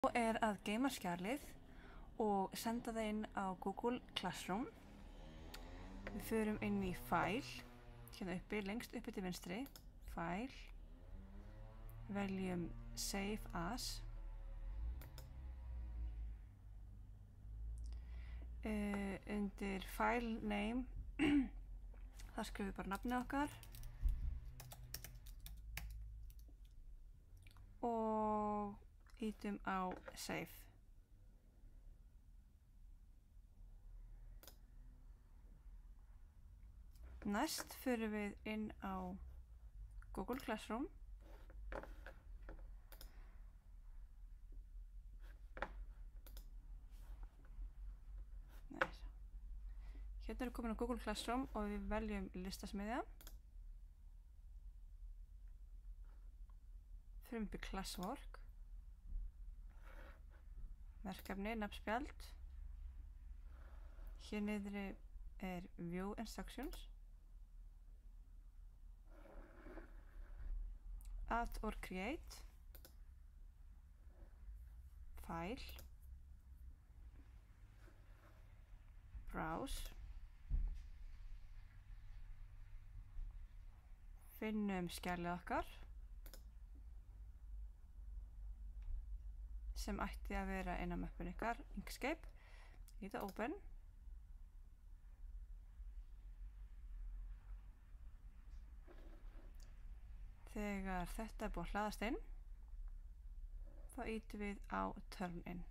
og að geyma skjalið og senda það inn á Google Classroom. Við förum inn í File, hérna uppi, lengst uppi til vinstri, File, veljum Save As. Undir File Name, þar skrifum við bara nafnið okkar. Og ítum á Save. Næst förum við inn á Google Classroom. Hérna erum við komin á Google Classroom og við veljum listasmiðja. Förum upp í Classwork. Verkefni, nafnspjald. Hér niðri View Instructions. Add or Create. File. Browse. Finnum skjalið okkar sem ætti að vera inn á möppun ykkar, Inkscape. Íta Open. Þegar þetta búið að hlaðast inn, þá ítum við á Turn In.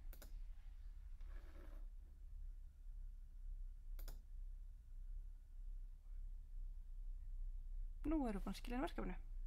Nú erum við búin að skilja inn verkefni.